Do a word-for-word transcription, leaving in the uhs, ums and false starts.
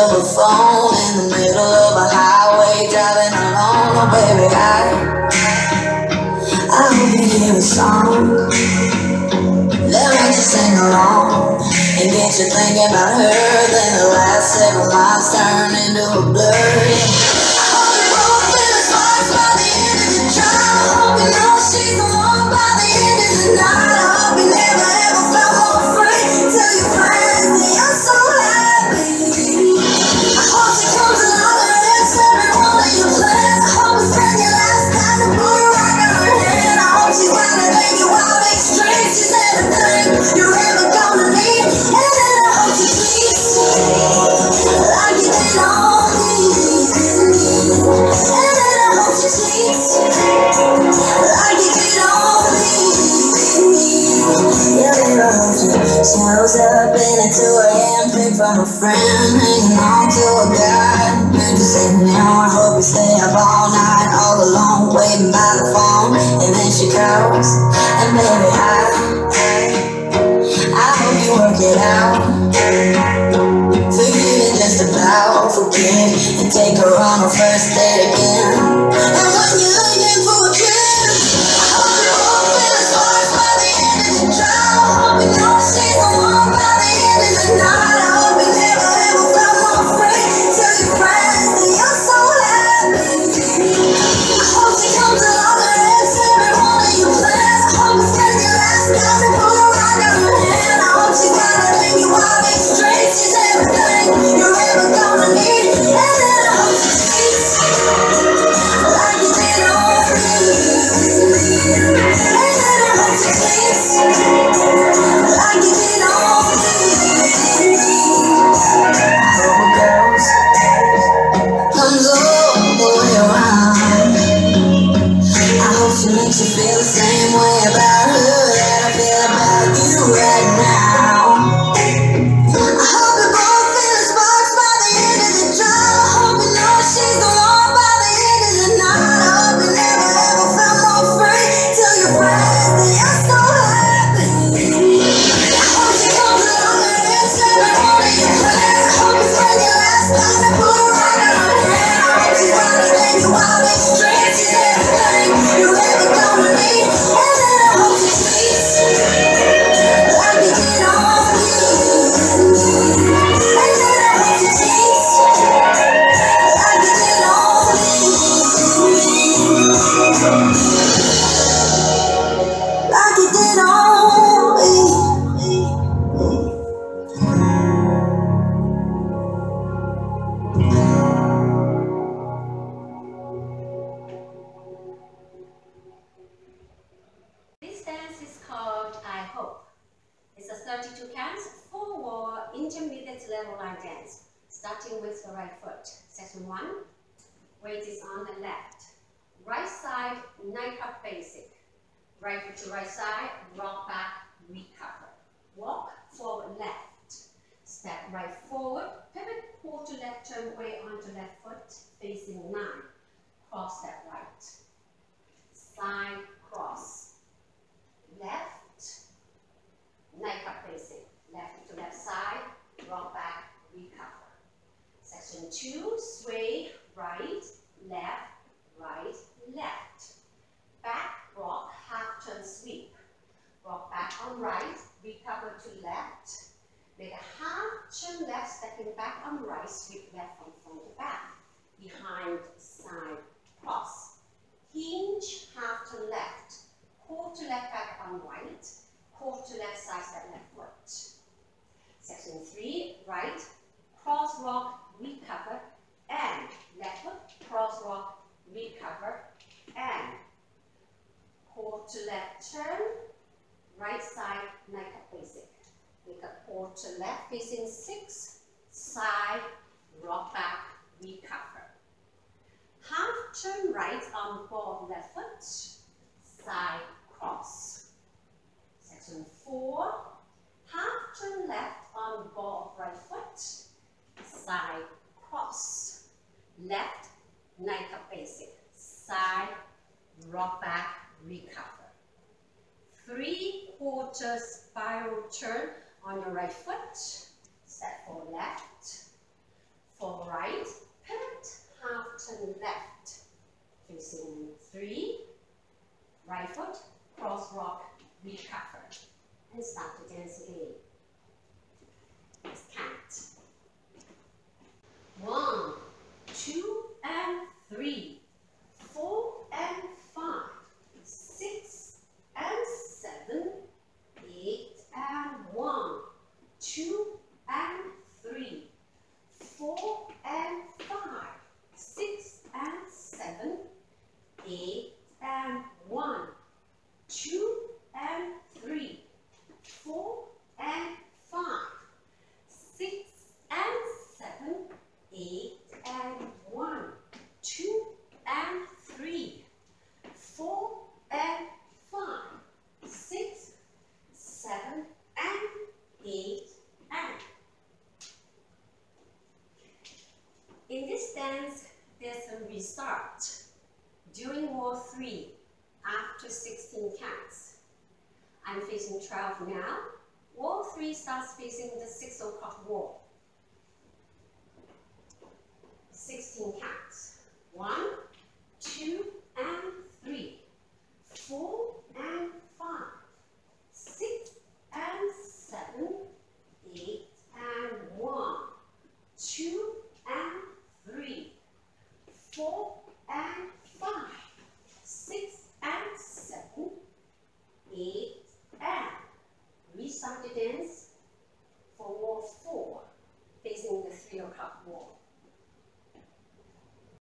of a phone in the middle of a highway, driving alone. Oh baby, I, I hope you hear a song that makes you sing along and get you thinking about her. Then the last several miles turn into a blur. I hope you both feel the sparks by the end of the drive. I hope you know she's the one by the end of the night. I hope you never ever felt more free. Tell your friends that you're so happy. I hope she comes along and hits every one of your plans. I hope you spend your last time to put a rock on her hand. I hope she's gonna take you out extreme. She's everything you're ever gonna need. And I hope she treats you like you did on me. And I hope she treats you like you did on me. Yeah, baby, I hope she shows up in a two A M pic from a friend, hanging on to a guy. And just sitting down, I hope you stay up all night, all alone, waiting by the phone. And then she calls, and baby, I, I hope you work it out. Forgive and just about forgive, and take her on her first date again. And when you're looking for a kiss, I hope you won't feel the sparks by the end of the drive. I hope you know she's the one by the end of the night. I hope you never ever felt more free. Tell your friends that you're so happy. I hope she comes along and hits every one of your plans. I hope you spend your last time to put a rock on her hand. I hope she's gonna take you out extreme. She's everything you're ever gonna need. And I hope she treats you like you did on me. And I hope she treats you like you did on me. I hope it goes, comes all the way around. I hope she makes you feel the same way about her that I feel about you right now. I hope you both feel the sparks by the end of the drive. I hope you know she's the one by the end of the night. I hope you never ever felt more free. Tell your friends that you're so happy. I hope she comes along and hits every one of your plans. I hope you spend your last time to put a rock on her hand. I hope she's gonna take you out extreme. She's everything you're ever gonna need. And then I hope she treats you like you did on me. And then I hope she treats you like you did on me. Like you did on me. This dance is called I Hope. It's a thirty-two counts, four-wall, intermediate level line dance, starting with the right foot. Section one, weight is on the left. Right side, nine-cup basic. Right foot to right side, rock back, recover. Walk forward left. Step right forward, pivot quarter left, turn way onto left foot, facing nine. Cross step right. Side cross. Left, nine-cup basic. Left to left side, rock back, recover. Section two, sway, right, left, right, left. Back rock, half turn sweep. Rock back on right, recover to left. Make a half turn left, stepping back on right, sweep left from front to back. Behind, side, cross. Hinge, half turn left. Quarter left back on right. Quarter left side step left foot. Section three, right, cross rock, recover, and left foot, cross rock, recover, and quarter left turn, right side, nine-cup basic. Make a quarter left facing six, side, rock back, recover. Half turn right on board left foot, side cross. Section four, half turn left on board right foot, side cross. Left, nine-cup basic, side, rock back, recover. Three quarter spiral turn on your right foot, step forward left, eight, and one, two, and three, four, and five, six, seven, and eight, and. In this dance, there's a restart during wall three after sixteen counts. I'm facing twelve now. Wall three starts facing the six o'clock wall. sixteen counts. One, two, and three, four, and five, six, and seven, eight, and one, two, and three, four, and five, six, and seven, eight, and. Restart it in.